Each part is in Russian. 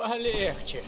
Полегче.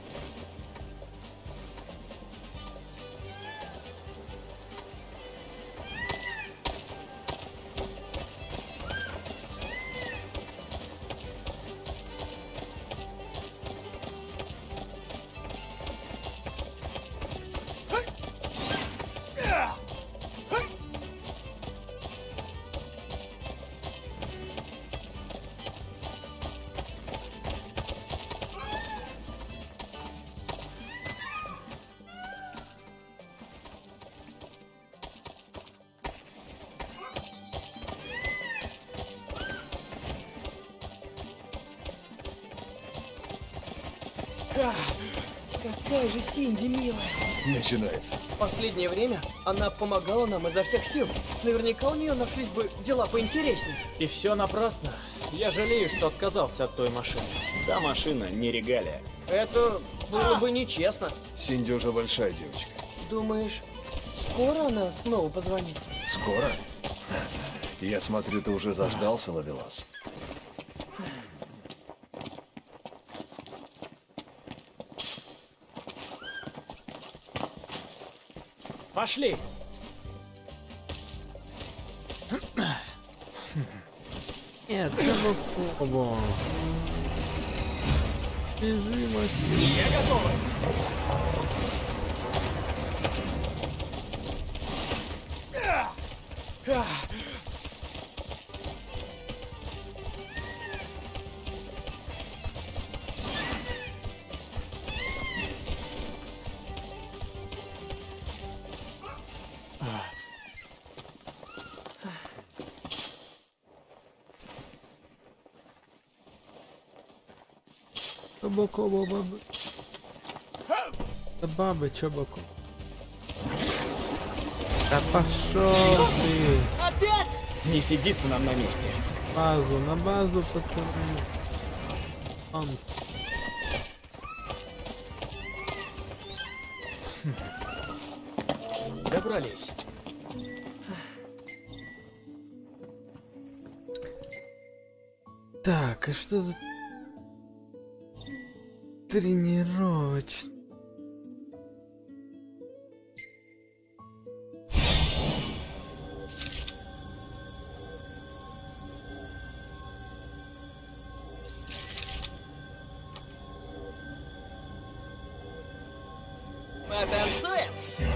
Какая же Синди милая. Начинается. В последнее время она помогала нам изо всех сил. Наверняка у нее нашлись бы дела поинтереснее. И все напрасно. Я жалею, что отказался от той машины. Та машина не регалия. Это было бы нечестно. Синди уже большая девочка. Думаешь, скоро она снова позвонит? Скоро? Я смотрю, ты уже заждался, Ловелас. Пошли! Нет, это было. Бежи, Максим. Я готова! Чобоко, бабы. Да бабы, чобоко. Да пошел ты. Опять? Не сидится нам на месте. На базу, пацаны. Солнце. Добрались. Так, а что за тренировочный? Потанцуем?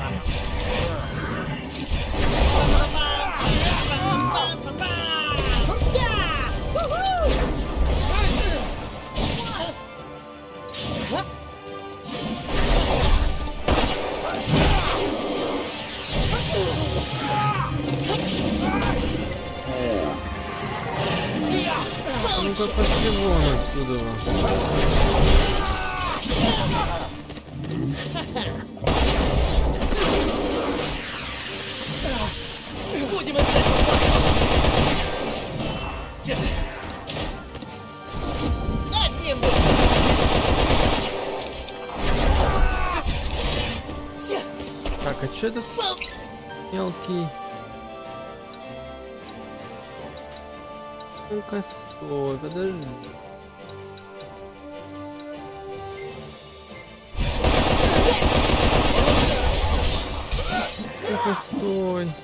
Ну-ка пошли вон отсюда. Будем играть. Одним Так, а что этот мелкий? Ну-ка, стой, подожди. Ну-ка, стой.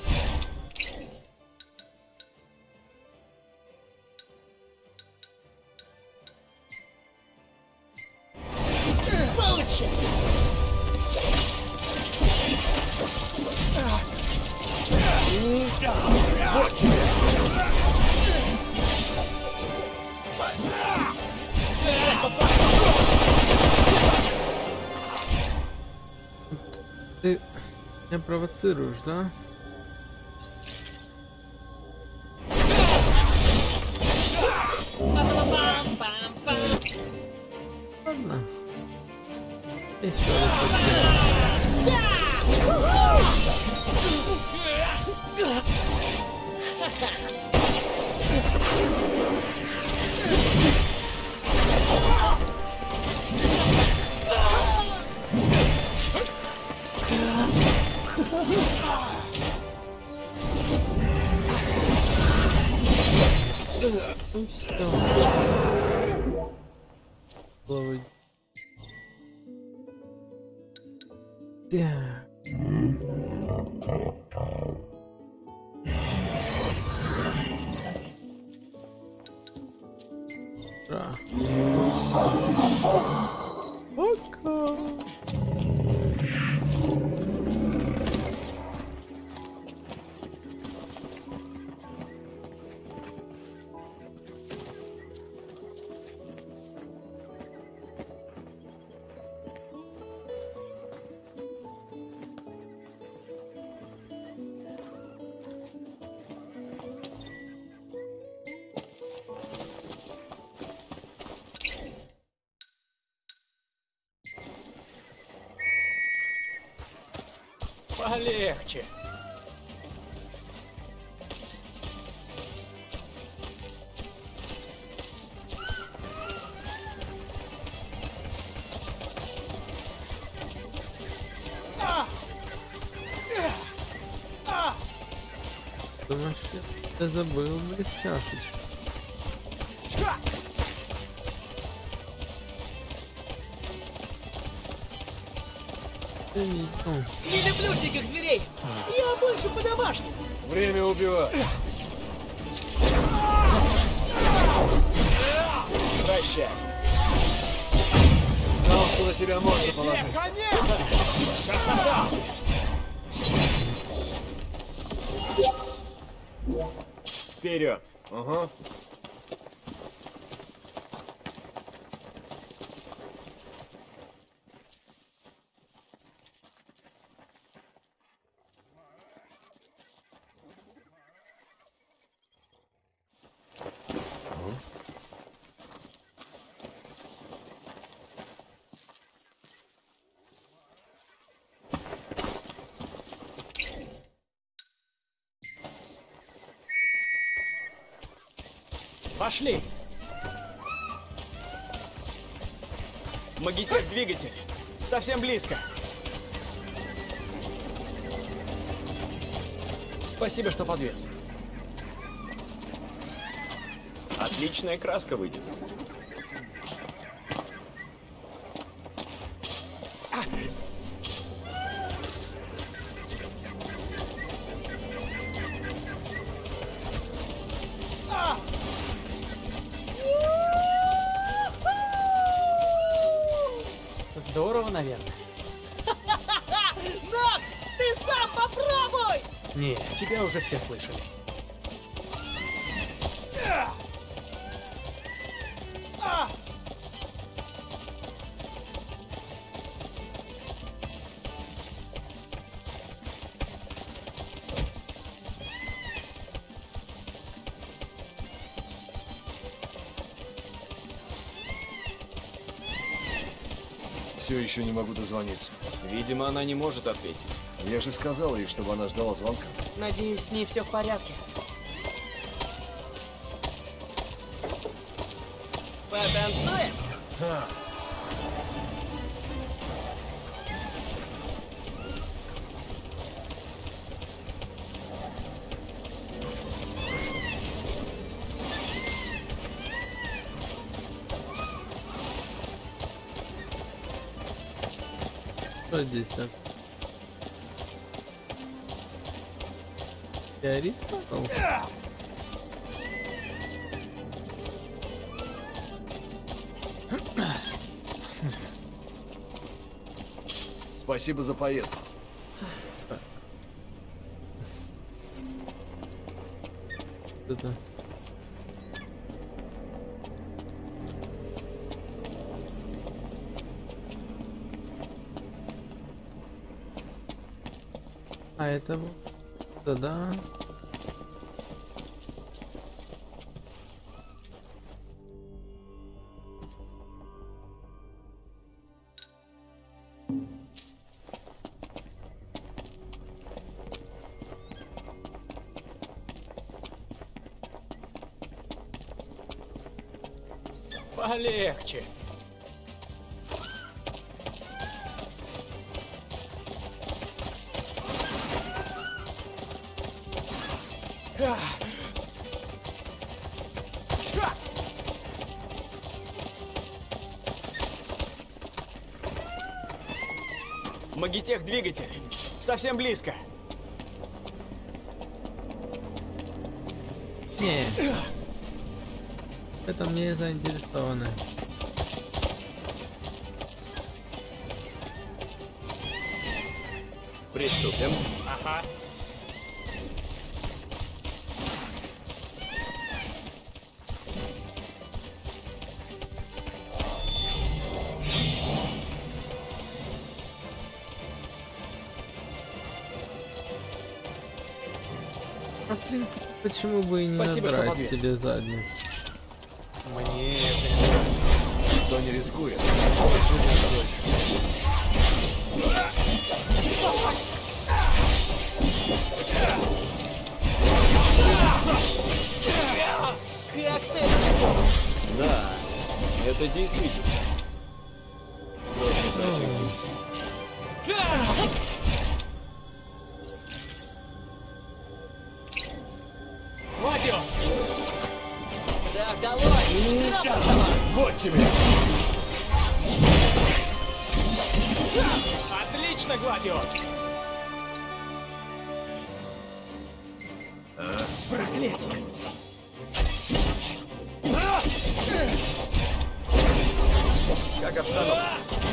Ты меня провоцируешь, да? Ладно. Еще раз. Ну все. Головой Так. Да. Пока. Полегче. Думаешь, я забыл блестяшечку. Ты не ну, Не люблю диких зверей! Я больше по-домашнему! Время убивать. Прощай. Знал, что на себя можно положить. Вперед. Ага. Пошли. Магитек двигатель. Совсем близко. Спасибо, что подвез. Отличная краска выйдет. Здорово, наверное. Нок, ты сам попробуй! Не, тебя уже все слышали. Все еще не могу дозвониться. Видимо, она не может ответить. Я же сказал ей, чтобы она ждала звонка. Надеюсь, с ней все в порядке. Потанцуем? что здесь так? Горит? Спасибо за поездку. Это... А это вот... Да-да. Полегче. Магитех двигатель. Совсем близко. Не. В этом не заинтересованы. Приступим. Ага. А в принципе, почему бы и не Спасибо, что надрать подвез. тебе задницу? Мне это Кто не рискует? Как ты? Да, это действительно. Просто противно. Хватит! Да, долой! Вот тебе! Отлично, Гладио! Проклятие! Как обстановка?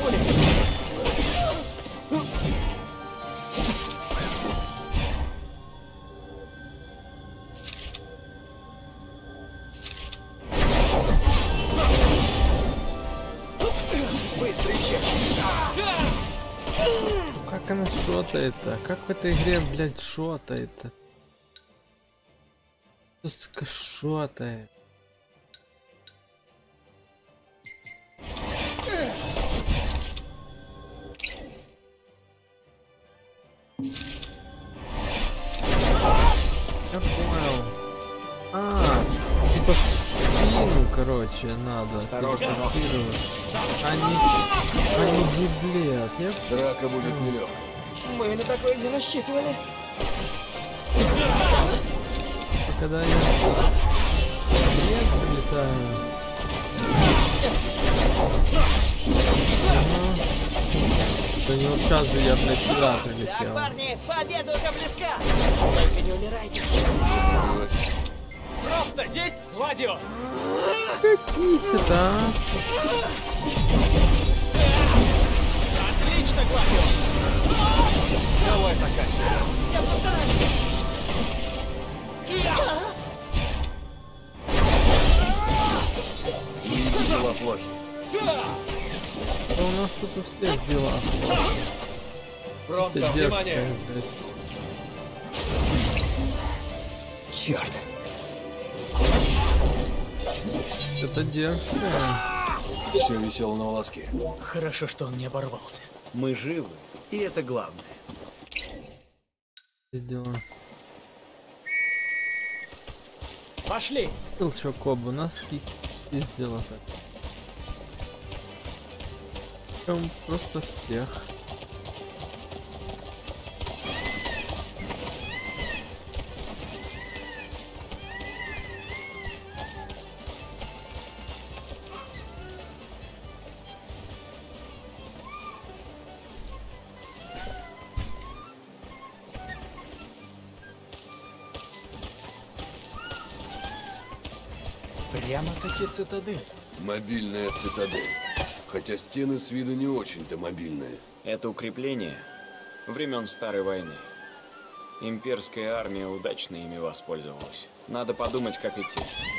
Быстрый чек! Как она шотает-то? Как в этой игре, блядь, шотает-то? Сука, шотает. Я понял. Типа в спину, короче, надо. Осторожно, но. телепортировать. Они гиблят. Я Драка будет нелегкой. Мы на такое не рассчитывали. когда я прилетаю. Да не вот сейчас же я, блядь, сюда Так, прилетел. парни, победа уже близка. Только не умирайте. Просто деть Гладио! Какие-то, а? Отлично, Гладио! Давай заканчивай. Я постараюсь. Дела плохи. Да у нас тут у всех дела. Промка, Все внимание! дерзкие, блядь. Черт! Это дерзкое. Все висело на волоске. Хорошо, что он не оборвался. Мы живы, и это главное. Все дела. Пошли! Толчок оба, у нас есть дела так. Прям просто всех. Прямо-таки цитадель. Мобильная цитадель. Хотя стены с виду не очень-то мобильные. Это укрепление времен Старой войны. Имперская армия удачно ими воспользовалась. Надо подумать, как идти.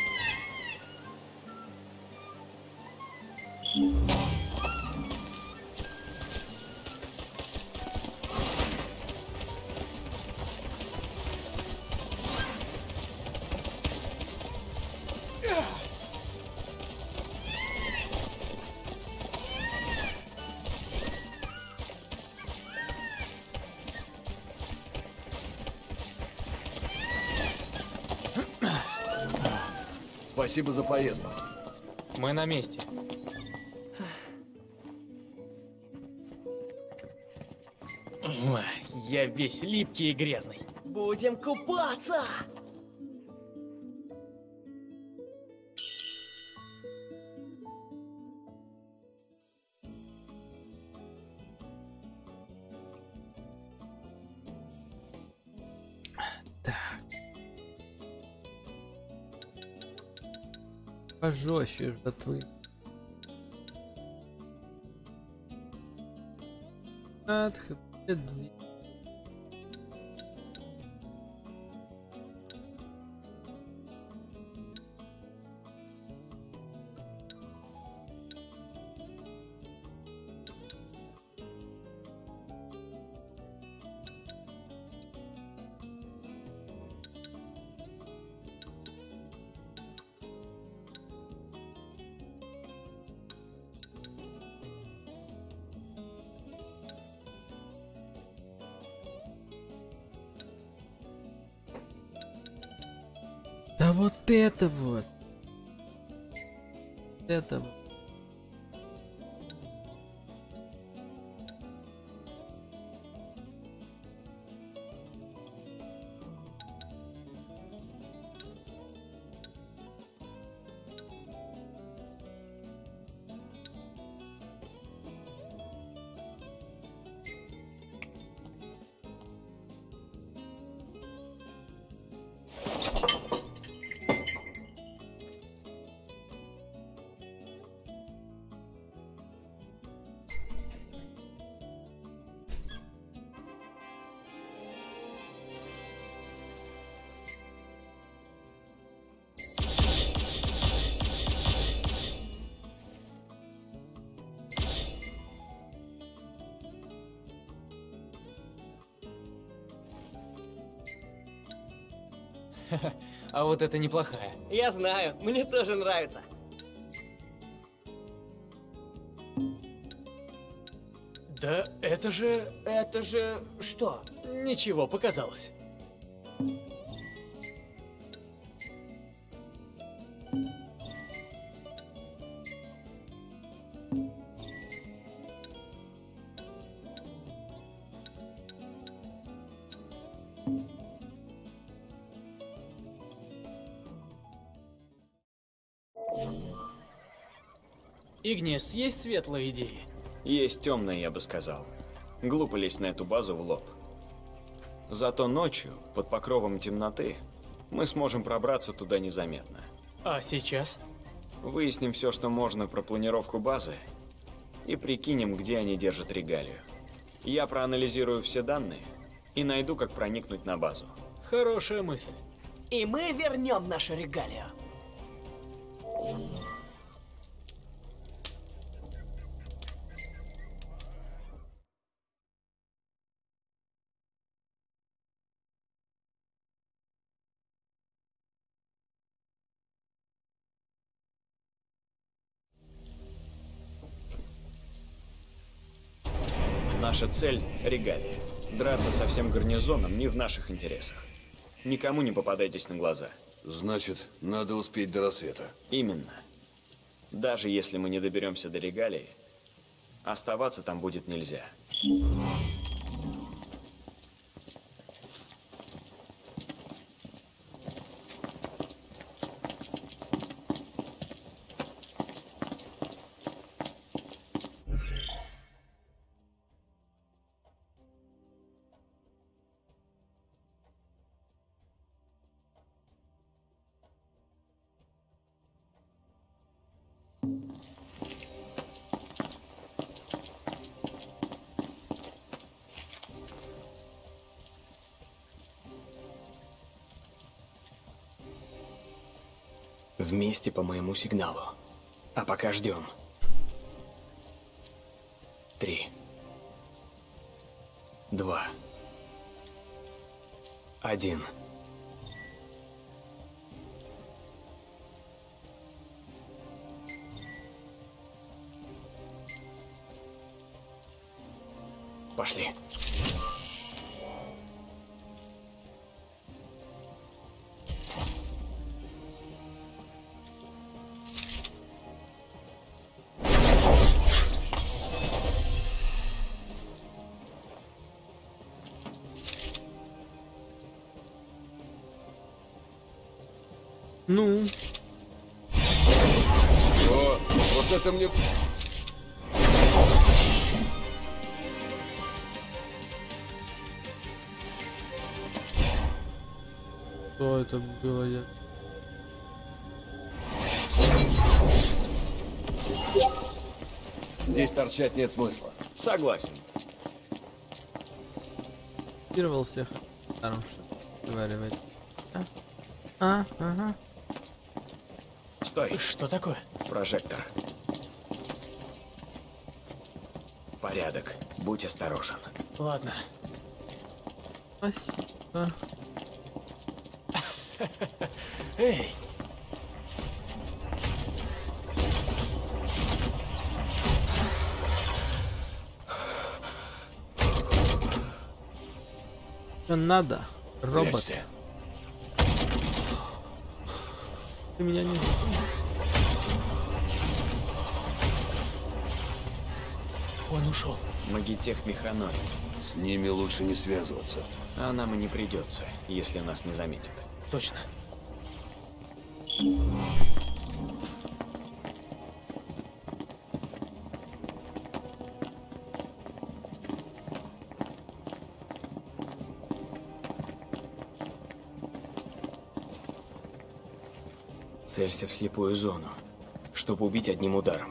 Спасибо за поездку. Мы на месте. Я весь липкий и грязный. Будем купаться. Пожестче жратвы. От хп 2. Да вот это вот. Это вот. А вот это неплохая. Я знаю, мне тоже нравится. Да это же... Это же... что? Ничего, показалось. Игнес, есть светлые идеи? Есть темные, я бы сказал. Глупо лезть на эту базу в лоб. Зато ночью, под покровом темноты, мы сможем пробраться туда незаметно. А сейчас? Выясним все, что можно про планировку базы и прикинем, где они держат регалию. Я проанализирую все данные и найду, как проникнуть на базу. Хорошая мысль. И мы вернем нашу регалию. Наша цель – регалия. Драться со всем гарнизоном не в наших интересах. Никому не попадайтесь на глаза. Значит, надо успеть до рассвета. Именно. Даже если мы не доберемся до регалии, оставаться там будет нельзя. Вместе по моему сигналу. А пока ждем. 3, 2, 1. Пошли. Ну, О, вот это мне... что это было? Я... Здесь торчать нет смысла. Согласен. Пировал всех. Даром что говорить. Ага. Стой. Что такое? Прожектор. Порядок. Будь осторожен. Ладно. Спасибо. Эй, Что надо? Робот. Прячься. Ты меня не... он ушел. Магитех механоид. С ними лучше не связываться. А нам и не придется, если нас не заметят. Точно. Целься в слепую зону, чтобы убить одним ударом.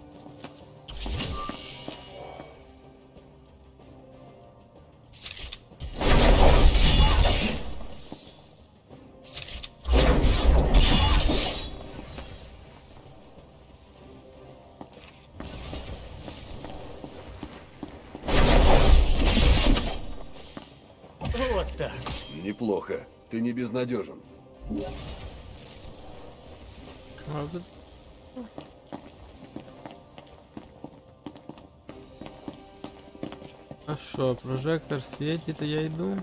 Вот так. Неплохо. Ты не безнадежен. Робот. А шо, прожектор светит, и я иду.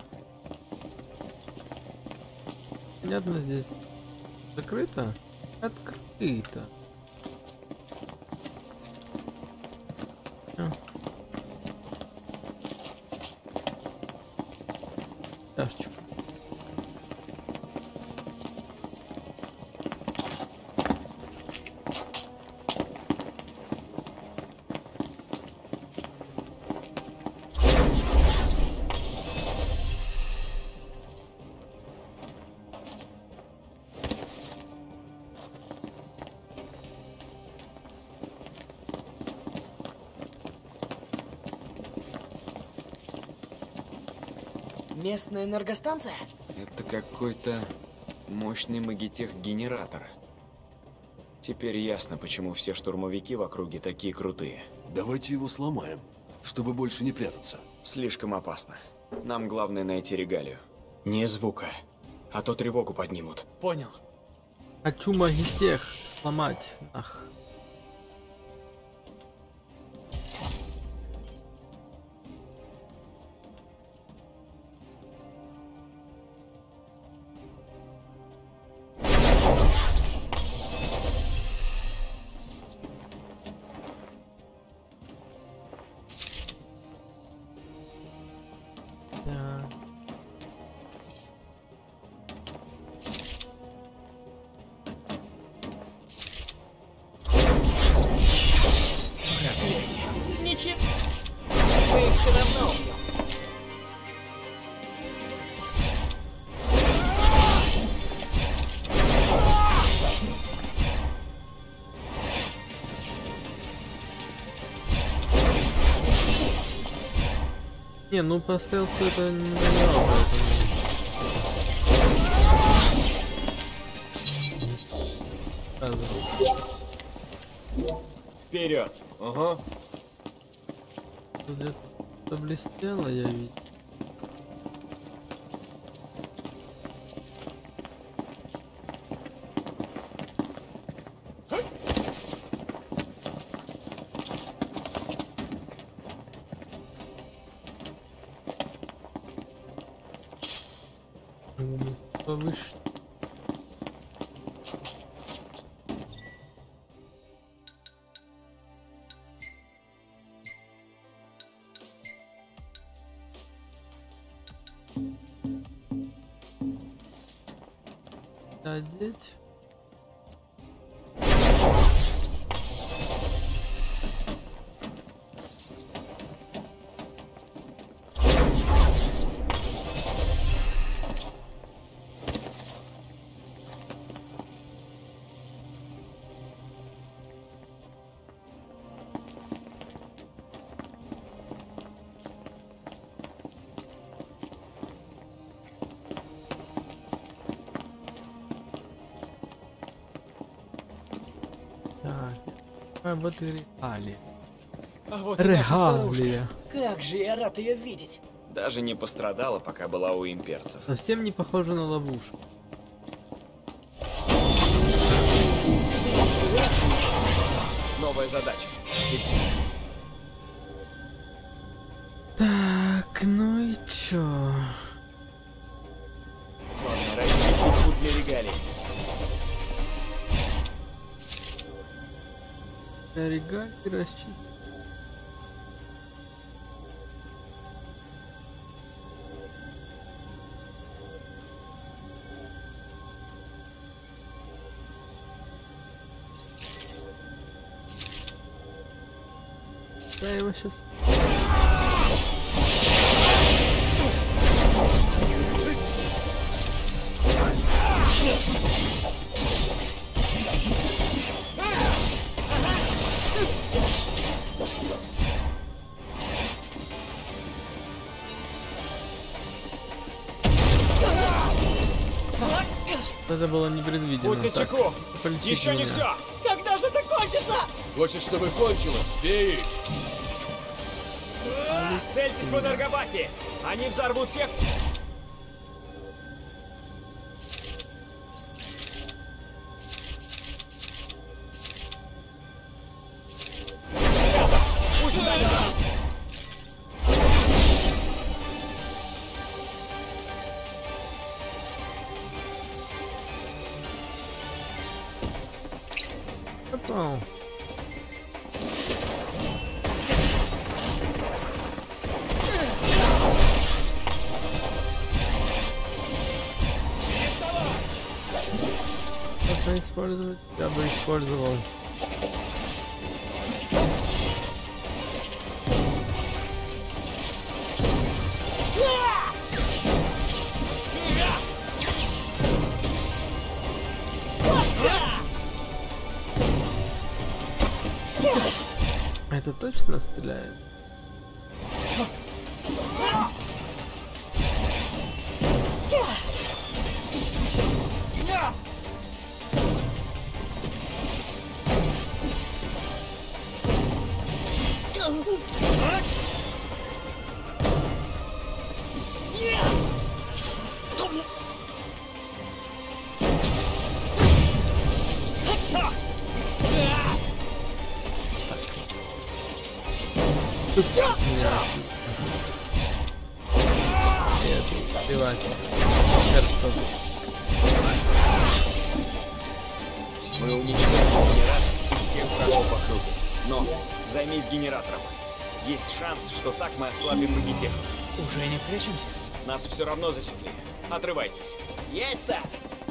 Понятно, здесь закрыто? Открыто. А. Тяжечка. Местная энергостанция? Это какой-то мощный магитех-генератор. Теперь ясно, почему все штурмовики в округе такие крутые. Давайте его сломаем, чтобы больше не прятаться. Слишком опасно. Нам главное найти регалию. Не звука, а то тревогу поднимут. Понял. Хочу магитех сломать. Ах. Да. Ничего. Мы их все равно убьем. Не, ну по стелсу это не моё, поэтому... Вперед! Ага. Тут где-то блестело, я видел. Повыше. Одеть. А вот и регалия. А вот и наша старушка. Регалия. Как же я рад ее видеть. Даже не пострадала, пока была у имперцев. Совсем не похоже на ловушку. Новая задача. Так, ну и чё? Главное, расчистить путь для регалий. Регалии расчистить. Да, его сейчас. Это было непредвиденно. Будь Так, начеку! полетите Еще не меня. все! Когда же это кончится? Хочешь, чтобы кончилось? Бей их! Цельтесь в энергобаки! Они взорвут тех... Пусть занято! Попал. Можно использовать? Я бы использовал. Это точно стреляет? Нет, плевать. Хорошо. Мы уничтожим генератор и всех врагов вокруг. Но займись генератором. Есть шанс, что так мы ослабим магитех. Уже не прячемся? Нас все равно засекли. Отрывайтесь. Есть, сэр!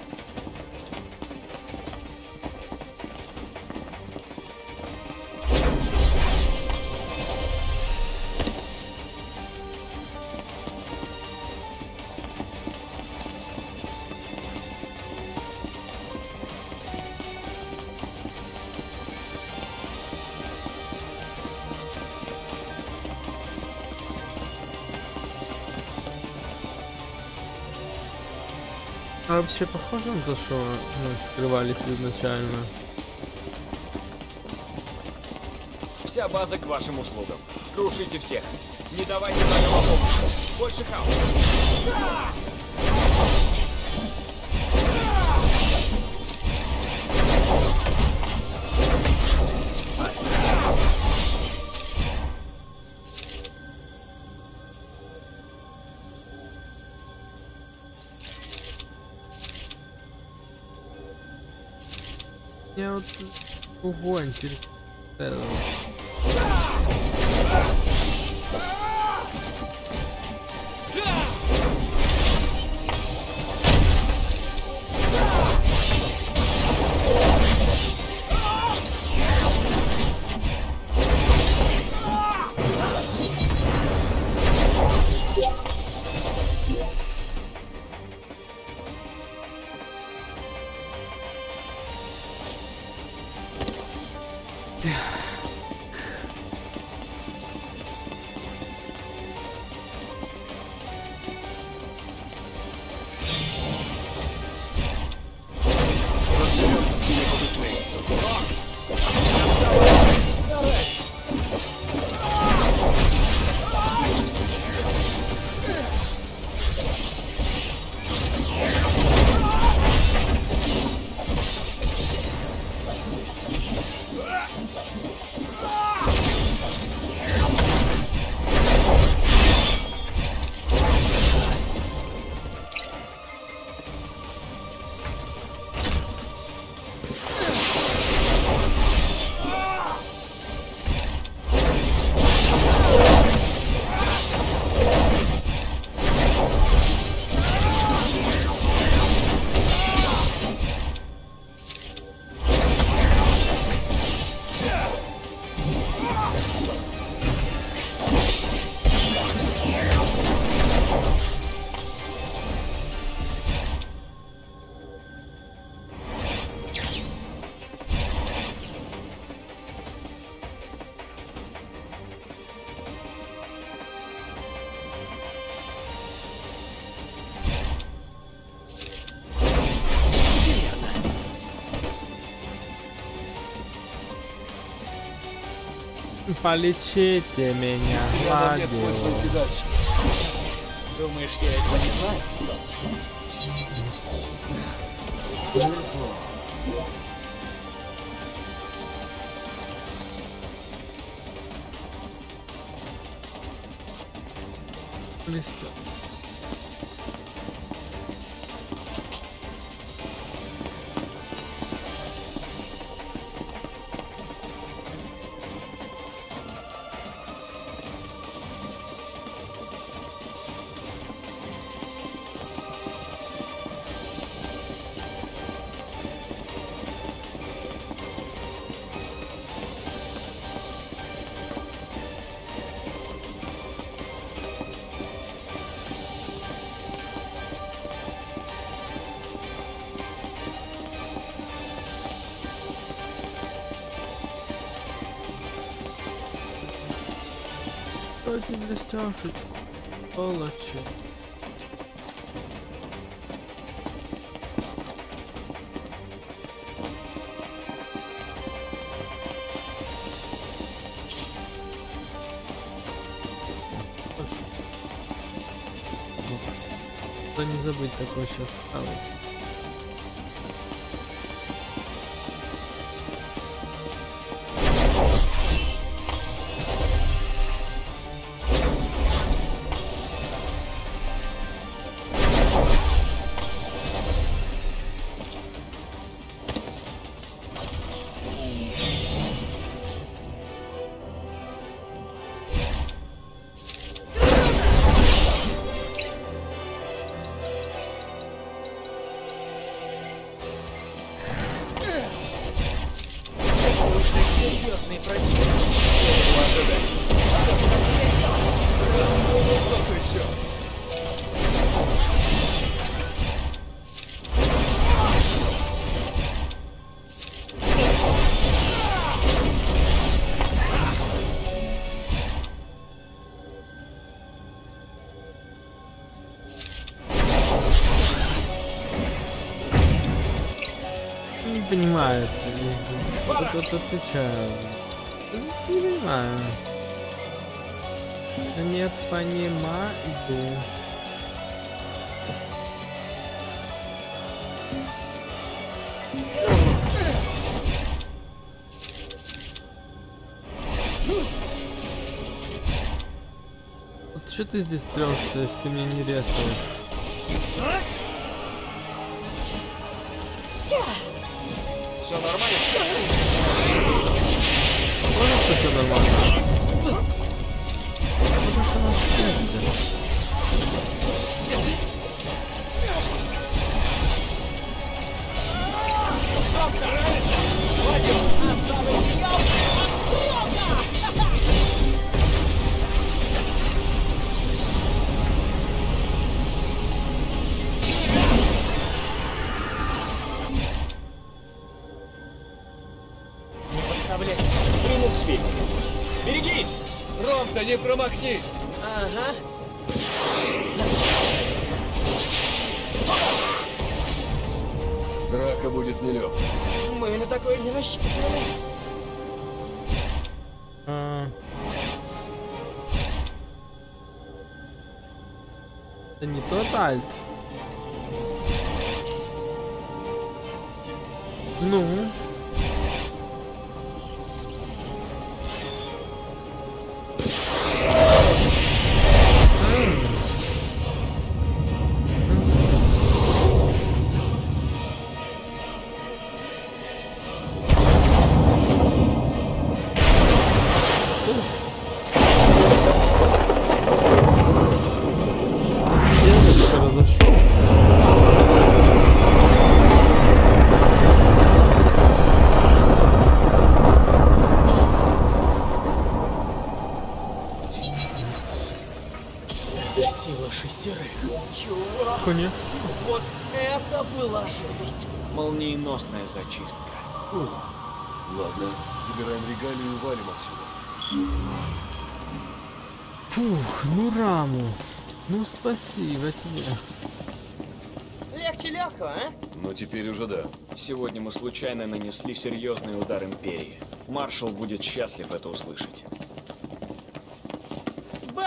А вообще похоже на то, что мы скрывались изначально? Вся база к вашим услугам. Крушите всех. Не давайте врагам опомниться. Больше хаоса. Я вот огонь перед... Полечите меня, Тебе нам нет смысла Гладио. идти дальше. Думаешь, я этого не знаю? Повезло. Листок. Дайте блестяшечку. Полочи. Да не забыть такое сейчас ставить. Серьезный противник. Что-то еще. Не понимаю. Тут отвечаю. Не понимаю. Не понимаю. Вот что ты здесь трешься, если ты меня не резаешь? Все нормально? Можно, что все нормально? Потому что нас пиздят. Берегись! Ром-то не промахнись! Ага. Драка будет нелегкой. Мы на такое не рассчитывали. Это не тот альт. Ну. Сила шестерых. Чувак, Конечно. вот это была жесть. Молниеносная зачистка. Ладно, забираем регалию и валим отсюда. Фух, ну Раму. Ну спасибо тебе. Легче легкого, а? Но теперь уже да. Сегодня мы случайно нанесли серьезный удар Империи. Маршал будет счастлив это услышать.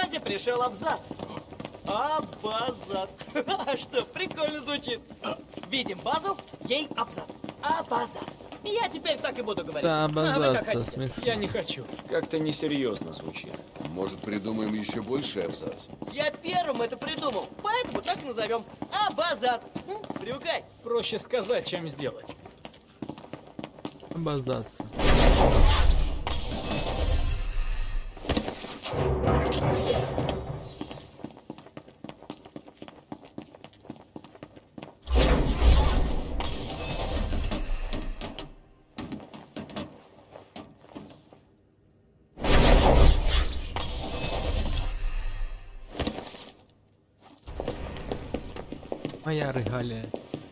базе пришел абзац. Абазац. А что, прикольно звучит. Видим базу, ей абзац. Абазац. Я теперь так и буду говорить. Да, А вы как обозаться хотите? смешно. Я не хочу. Как-то несерьезно звучит. Может, придумаем еще больший абзац? Я первым это придумал, поэтому так назовем. Абазац. Привыкай. Проще сказать, чем сделать. Обозаться. Моя регалия.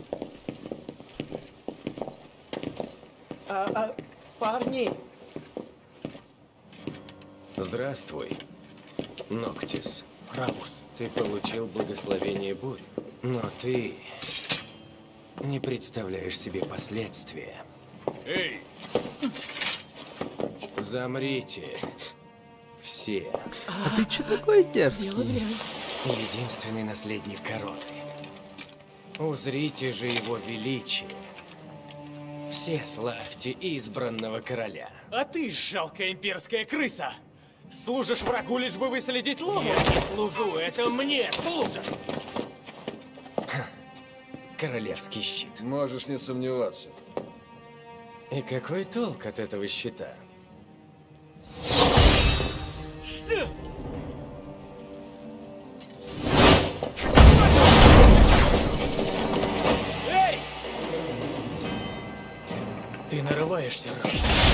Парни, Здравствуй, Ноктис. Равус. Ты получил благословение бурь, но ты не представляешь себе последствия. Эй! Замрите. Все. А ты че такой дерзкий? Единственный наследник короны. Узрите же его величие. Все славьте избранного короля. А ты, жалкая имперская крыса! Служишь врагу, лишь бы выследить лому? Я не служу, это мне служат! Королевский щит. Можешь не сомневаться. И какой толк от этого щита? Эй! Ты нарываешься, Равус.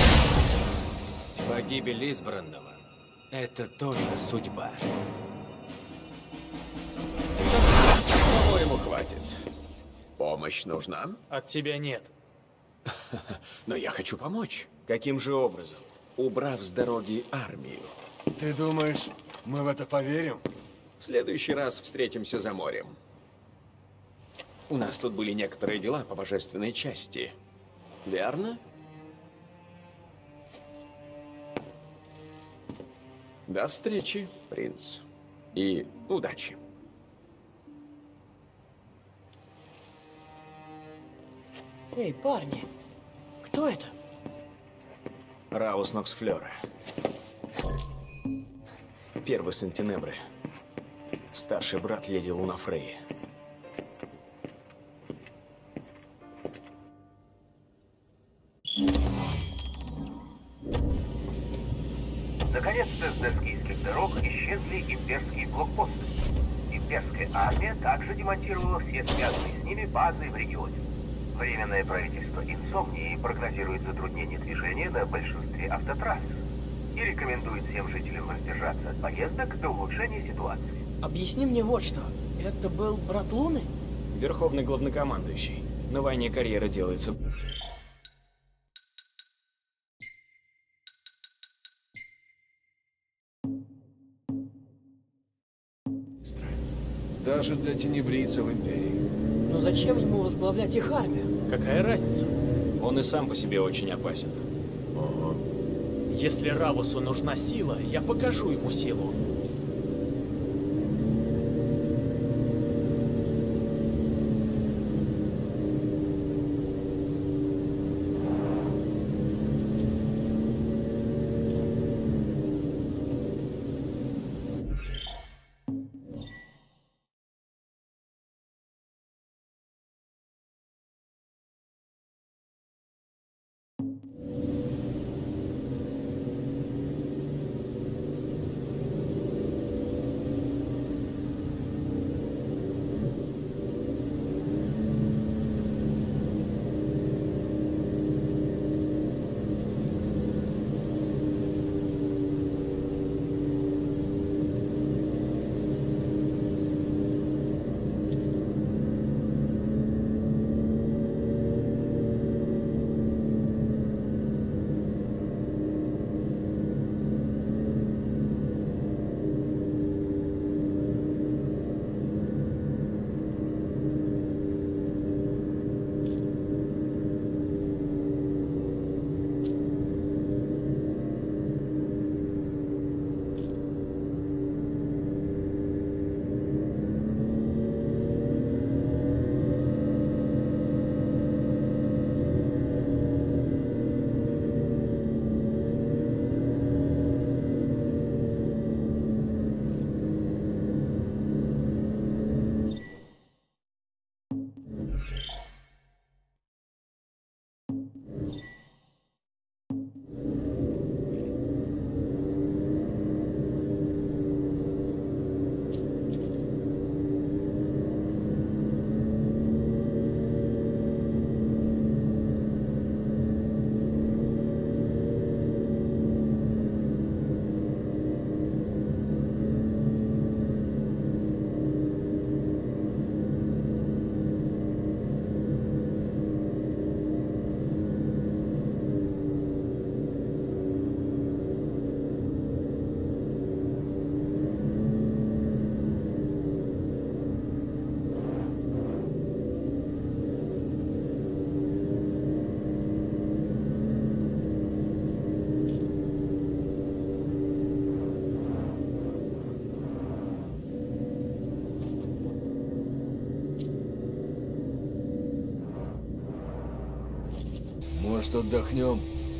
Погибель избранного — это тоже судьба. По-моему, хватит. Помощь нужна, От тебя нет. но я хочу помочь, Каким же образом? убрав с дороги армию. Ты думаешь, мы в это поверим? В следующий раз встретимся за морем. У нас тут были некоторые дела по божественной части. Верно? До встречи, принц. И удачи. эй, парни, кто это? Раус Ноксфлёра. Первый сын Тенебры. Старший брат леди Лунафреи. Наконец-то с доскийских дорог исчезли имперские блокпосты. Имперская армия также демонтировала все связанные с ними базы в регионе. Временное правительство Инсомнии прогнозирует затруднение движения на большинстве автотрасс и рекомендует всем жителям воздержаться от поездок до улучшения ситуации. Объясни мне вот что. Это был брат Луны? Верховный главнокомандующий. На войне карьера делается... Даже для тенебрийца в Империи. Но зачем ему возглавлять их армию? Какая разница? Он и сам по себе очень опасен. Если Равусу нужна сила, я покажу ему силу. Может, отдохнем?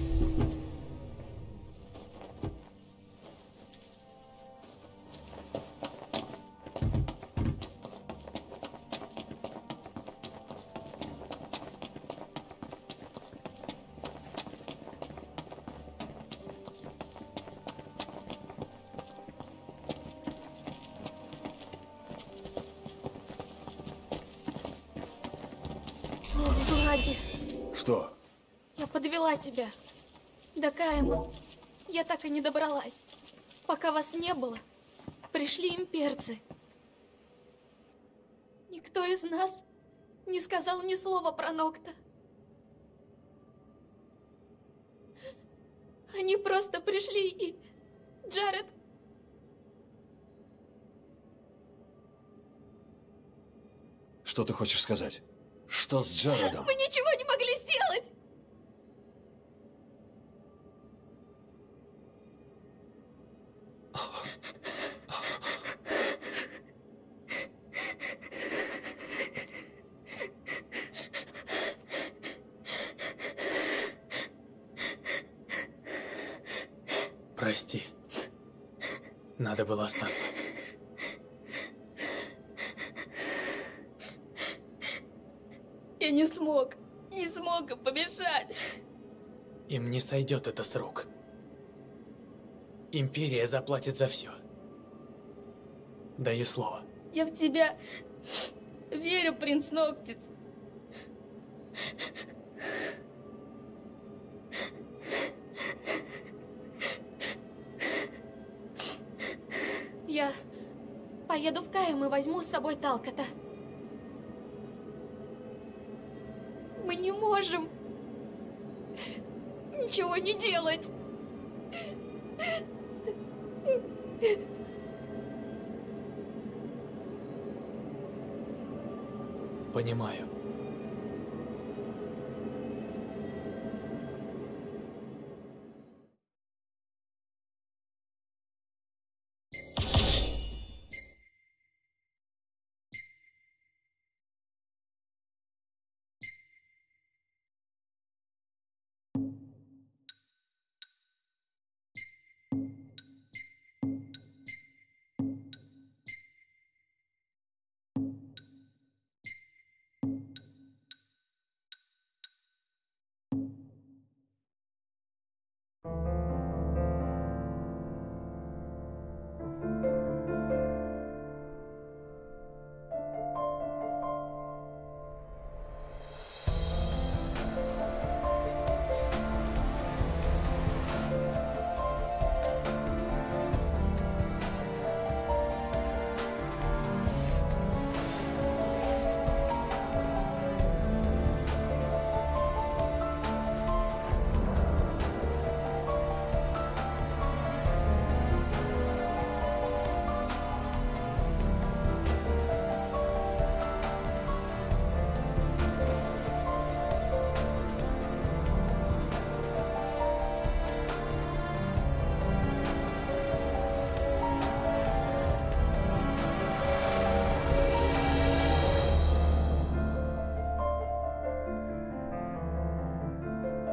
Влади, Что? я подвела тебя. До Каэма я так и не добралась. Пока вас не было, пришли имперцы. Никто из нас не сказал ни слова про Нокта. Они просто пришли и... Джаред... Что ты хочешь сказать? Что с Джаредом? Мы ничего не могли сделать! Прости. Надо было остаться. Я не смог им помешать. Им не сойдет это с рук. Империя заплатит за все. Даю слово. Я в тебя верю, принц Ноктис. Я поеду в Каэм и возьму с собой Талката. Мы не можем ничего не делать. Понимаю.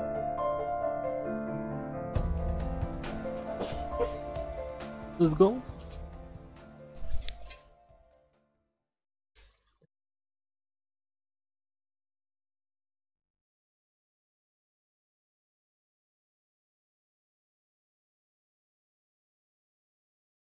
Let's go.